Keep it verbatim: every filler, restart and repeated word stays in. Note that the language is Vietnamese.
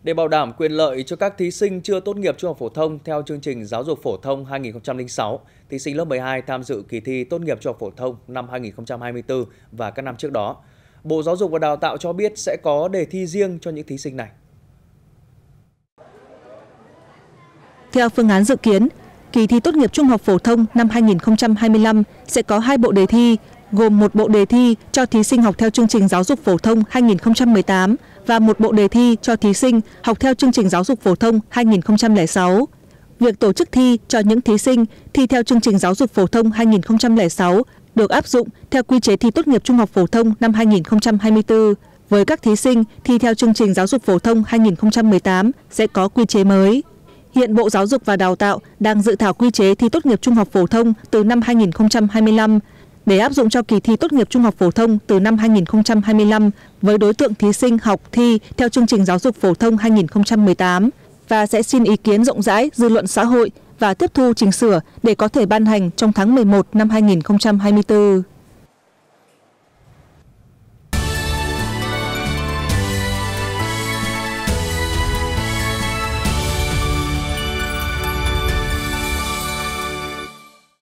Để bảo đảm quyền lợi cho các thí sinh chưa tốt nghiệp trung học phổ thông theo chương trình giáo dục phổ thông hai nghìn không trăm lẻ sáu, thí sinh lớp mười hai tham dự kỳ thi tốt nghiệp trung học phổ thông năm hai nghìn không trăm hai mươi tư và các năm trước đó. Bộ Giáo dục và Đào tạo cho biết sẽ có đề thi riêng cho những thí sinh này. Theo phương án dự kiến, kỳ thi tốt nghiệp trung học phổ thông năm hai nghìn không trăm hai mươi lăm sẽ có hai bộ đề thi, gồm một bộ đề thi cho thí sinh học theo chương trình giáo dục phổ thông hai nghìn không trăm mười tám và một bộ đề thi cho thí sinh học theo chương trình giáo dục phổ thông hai nghìn không trăm lẻ sáu. Việc tổ chức thi cho những thí sinh thi theo chương trình giáo dục phổ thông hai nghìn không trăm lẻ sáu được áp dụng theo quy chế thi tốt nghiệp trung học phổ thông năm hai nghìn không trăm hai mươi tư. Với các thí sinh thi theo chương trình giáo dục phổ thông hai nghìn không trăm mười tám sẽ có quy chế mới. Hiện Bộ Giáo dục và Đào tạo đang dự thảo quy chế thi tốt nghiệp trung học phổ thông từ năm hai nghìn không trăm hai mươi lăm để áp dụng cho kỳ thi tốt nghiệp trung học phổ thông từ năm hai nghìn không trăm hai mươi lăm với đối tượng thí sinh học thi theo chương trình giáo dục phổ thông hai nghìn không trăm mười tám và sẽ xin ý kiến rộng rãi dư luận xã hội và tiếp thu chỉnh sửa để có thể ban hành trong tháng mười một năm hai nghìn không trăm hai mươi tư.